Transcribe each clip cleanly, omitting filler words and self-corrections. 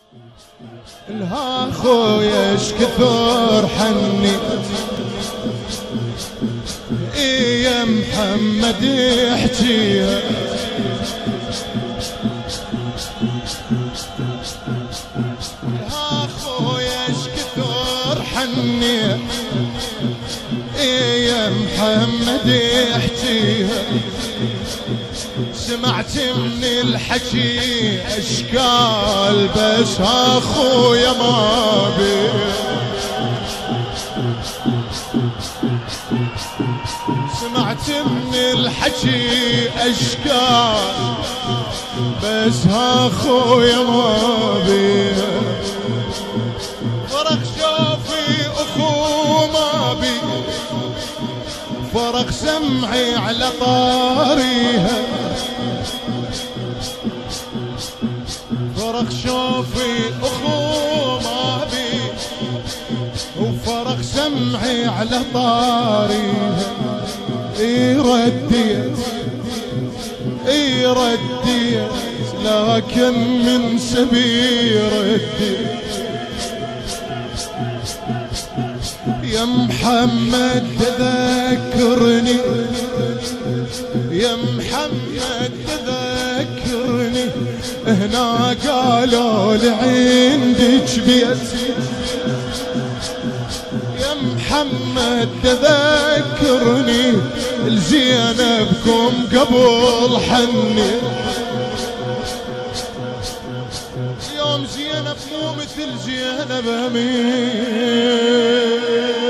لها خويا اش كثر حني يا محمد يحكيها لها خويا اش كثر حني يا محمد يحكيها سمعت من الحكي اشكال بس اخويا ما بي سمعت من الحكي اشكال بس اخويا ما بي فرق شوفي اخو ما بي فرق سمعي على طاريها فرق شوفي اخو ما بي وفرق سمعي على طاريها رديت رديت لكن من سبي رديت يا محمد تذكرني يا محمد تذكرني هنا قالوا لي عندك بيت يا محمد تذكرني لزينبكم قبل حني اليوم زينب مو مثل زينب امين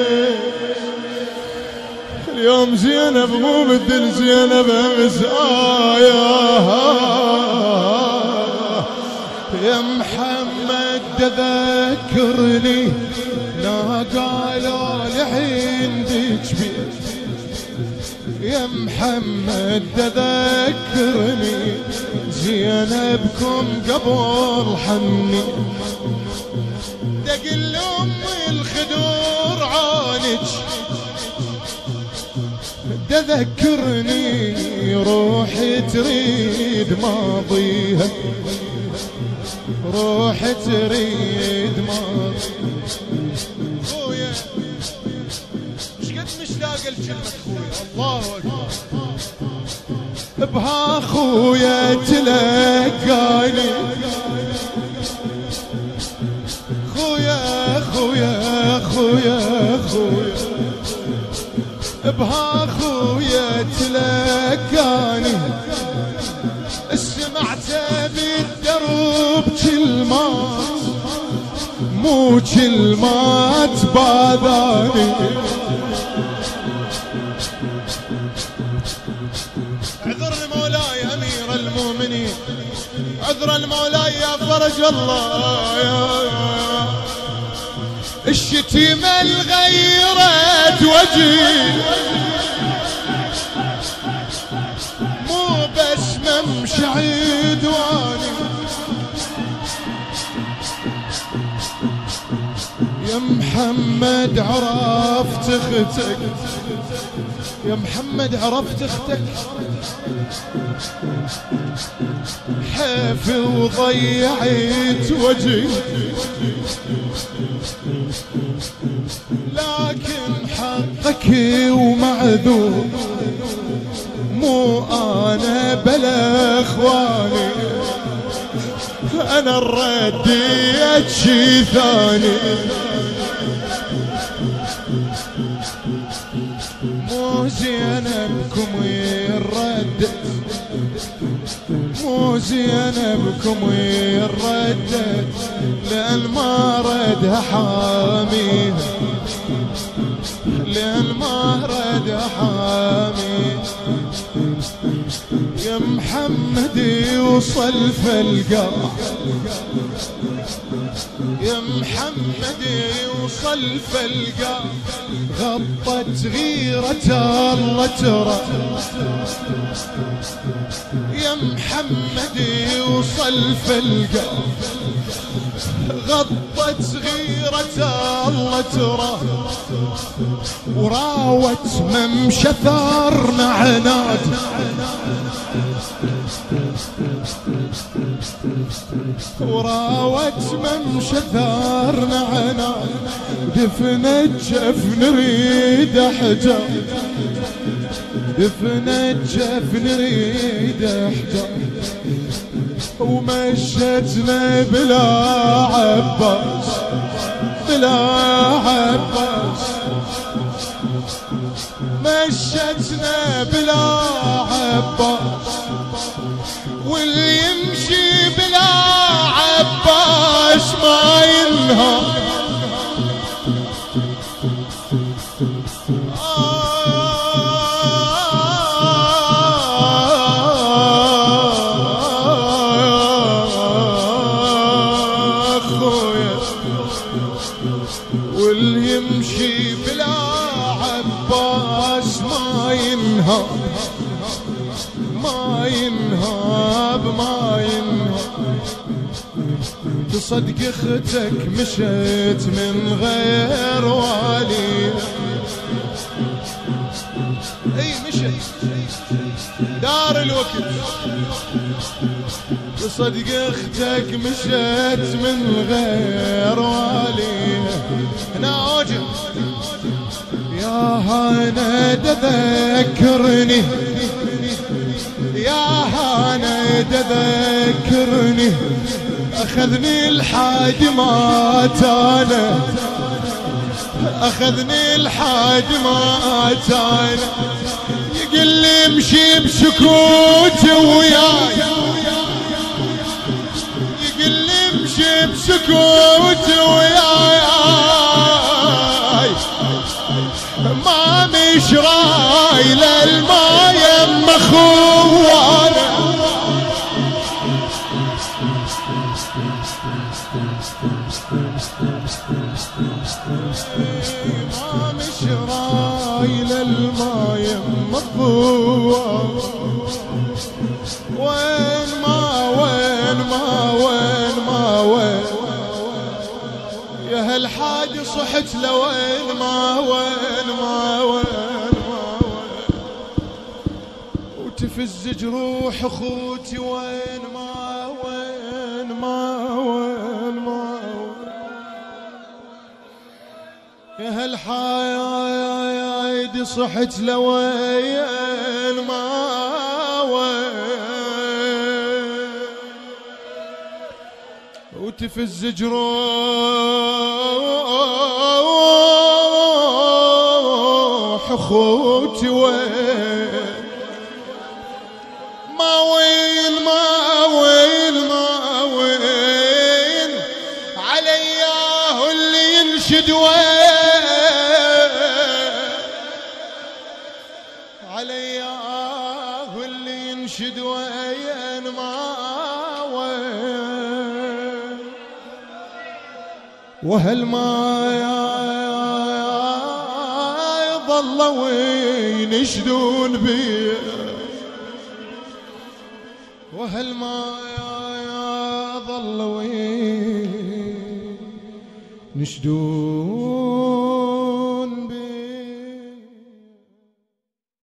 اليوم زينب مو مثل زينب امس يا محمد تذكرني لا قالوا لي عندك بيت يا محمد تذكرني زينبكم قبل حني دق لأمي الخدور عانج تذكرني روحي تريد ماضيها روحي تريد ماضيها خويا مشقد مشتاق لكلمة خويا الله أكبر بها خويا تلقاني خويا خويا خويا خويا بها خويا تلقاني سمعت بالدرب كلمات مو كلمات باذاني عذرني مولاي امير المؤمنين عذر المولاي يا فرج الله يا الشتيمة الغيرت وجهي مو بس ممشي عدواني يا محمد عرفت اختك يا محمد عرفت اختك حافي وضيعت وجهي لكن حقك ومعذور مو انا بلا اخواني انا رديت شي ثاني مو زينبكم يرد مو زينبكم يرد لأن ما ردها حاميها لأن ما ردها حاميها يا محمد يوصل فالقاع يا محمد يوصل فالقاع غطت غيرة الله ترى يا محمد يوصل فالقاع غطت صغيرة الله ترى وراوت ممشى ثارنا عناد وراوت ممشى ثارنا عناد دفنت جفن نريد حجر دفنت جفن نريد حجر ومشتنا بلا عباس بلا عباس مشتنا بلا عباس واللي يمشي بلا عباس ما ينهار واللي يمشي بلا عباس ما ينهار ما ينهاب ما ينهاب تصدق اختك مشيت من غير والي اي مشيت دار الوقت تصدق اختك مشيت من غير والي هنا اوجه يا هانا تذكرني يا هانا تذكرني اخذني الحاج ما تانا اخذني الحاج ما تانا يقول لي امشي بسكوت وياي يقول لي امشي بسكوت وياي ما مش راي للما يم اخوانا ما مش راي للما يم اخوانا وين ما وين ما وين ما وين يا هالحاج صحت لوين ما وين ما وين ما وين وتفز جروح اخوتي وين ما وين ما وين ما وين يا هالحاج صحت لوين ما وين وتفز جروح اخوتي وين ما وين ما وين ما وين علياه اللي ينشد وين علياه اللي ينشد وين ما وين وهل ما ظلوا ينشدون بي وهل ما ظلوا ينشدون